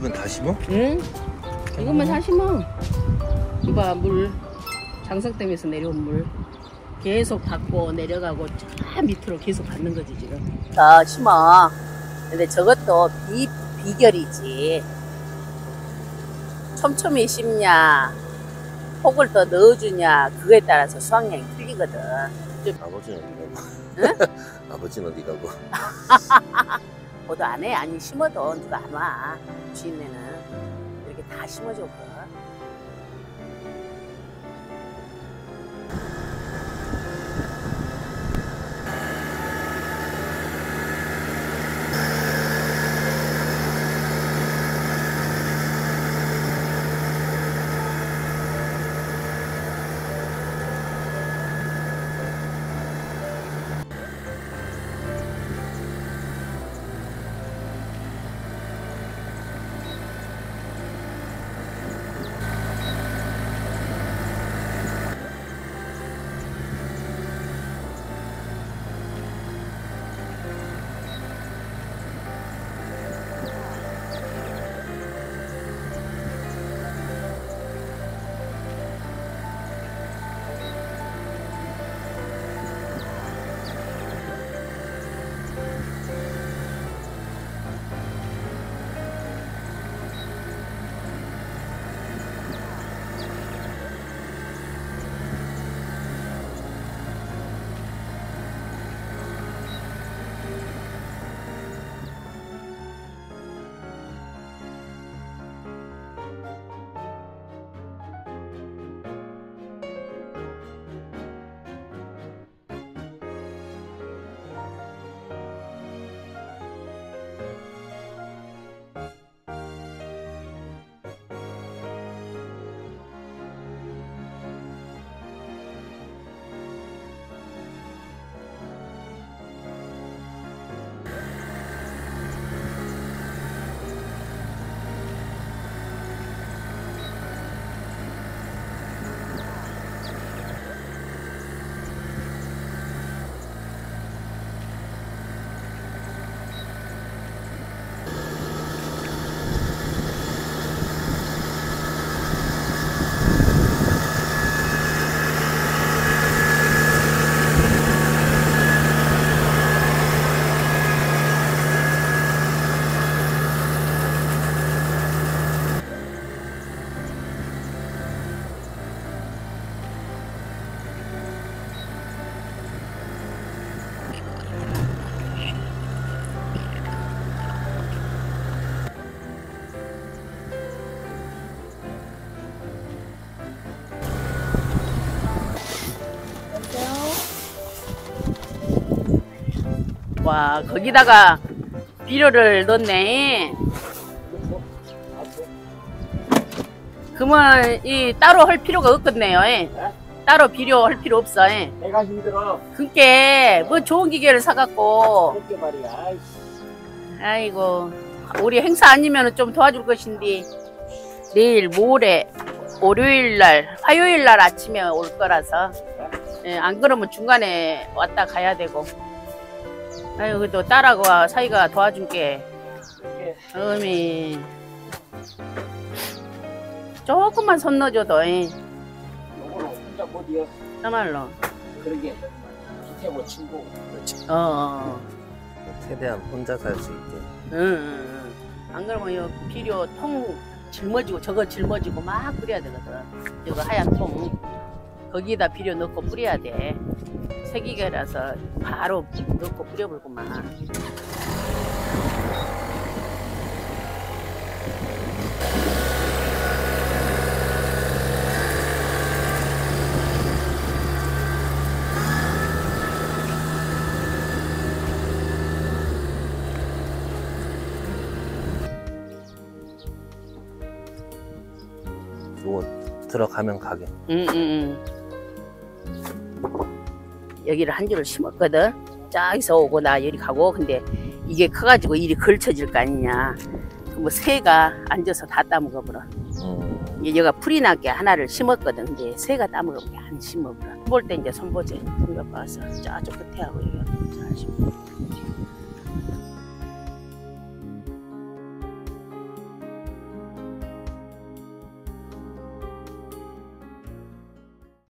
이건 다 심어? 응? 이것만 다 심어. 이봐, 물. 장성댐에서 내려온 물. 계속 받고 내려가고 저 밑으로 계속 받는 거지 지금. 더 심어. 근데 저것도 비결이지. 촘촘히 심냐, 폭을 더 넣어주냐, 그거에 따라서 수확량이 틀리거든. 아버지는 어디 가고? 응? 아버지는 어디 가고? 모두 안 해. 아니 심어도 누가 안 와. 주인네는 이렇게 다 심어줘. 와, 거기다가 비료를 넣네. 그러면 이 따로 할 필요가 없겠네요. 따로 비료 할 필요 없어. 내가 힘들어. 그니까 뭐 좋은 기계를 사갖고. 그렇게 말이야. 아이고, 우리 행사 아니면 좀 도와줄 것인데 내일 모레 월요일날 화요일날 아침에 올 거라서 안 그러면 중간에 왔다 가야 되고. 아유, 그래도 딸하고 사이가 도와줄게. 어미 조금만 손 넣어줘도. 요거는 혼자 못 이어. 정말로. 그러게 밑에 뭐 친구. 최대한 혼자 살 수 있게. 응. 안 그러면 요 비료 통 짊어지고 저거 짊어지고 막 뿌려야 되거든. 저거 하얀 통 거기에다 비료 넣고 뿌려야 돼. 세기계라서 바로 넣고 뿌려볼구만. 요거 들어가면 가게. 여기를 한 줄을 심었거든. 저기서 오고 나 여기 가고. 근데 이게 커가지고 일이 걸쳐질 거 아니냐. 뭐 새가 앉아서 다 따먹어버려. 얘가 풀이 나게 하나를 심었거든. 근데 새가 따먹어버려. 안 심어버려. 볼 때 이제 손보지. 손 봐서 저쪽 끝에 하고 여기 잘 심어.